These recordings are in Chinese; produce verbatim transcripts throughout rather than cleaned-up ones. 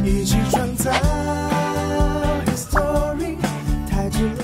一起创造 history， 太极了。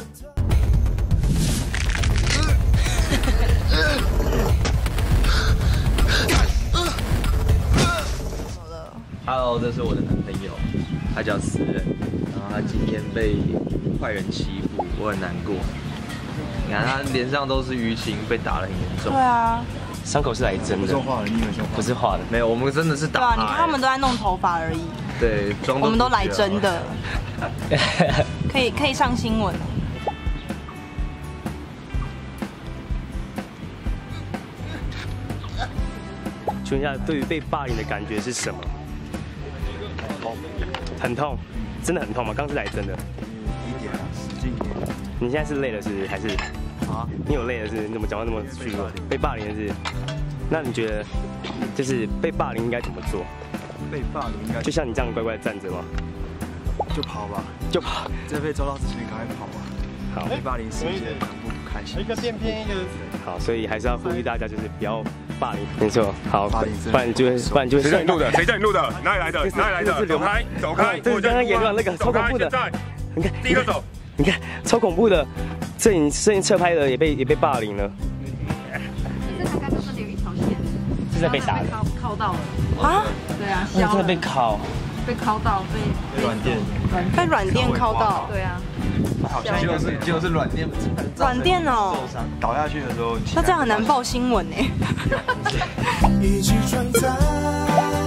Hello， 这是我的男朋友，他叫思人，然后他今天被坏人欺负，我很难过。你看他脸上都是淤青，被打得很严重。 对啊， 伤口是来真的， 不是画的，你以为是画的？ 不是画的， 没有，我们真的是打。 对啊，你看他们都在弄头发而已。 对，妆我们都来真的，可以可以上新闻。 请问一下，对于被霸凌的感觉是什么？很痛，真的很痛吗？刚是来真的。 一点啊，使劲一点。 你现在是累了是还是？啊？你有累了是？你怎么讲话那么虚弱？被霸凌的是？那你觉得，就是被霸凌应该怎么做？ 被霸凌应该就像你这样乖乖站着吗？ 就跑吧， 就跑。 在被抓到之前赶快跑吧。 好。 被霸凌事件很不开心。 一个垫片，一个。 好，所以还是要呼吁大家，就是不要霸凌。没错。好， 霸凌不然就会，不然就会。 谁叫你录的？谁叫你录的？哪里来的？哪里来的？走开，走开！ 这是刚刚演的那个超恐怖的。你看， 第一个走。 你看，超恐怖的。摄影摄影侧拍的也被也被霸凌了。 可是他刚刚这里有一条线， 是在被打的。 敲到了。 啊？ 对啊， 真的被敲。 被敲到，被软垫， 被软垫敲到。 对啊。 好像就是就是软垫， 软垫哦。 倒下去的时候， 那这样很难报新闻呢。 一起创造。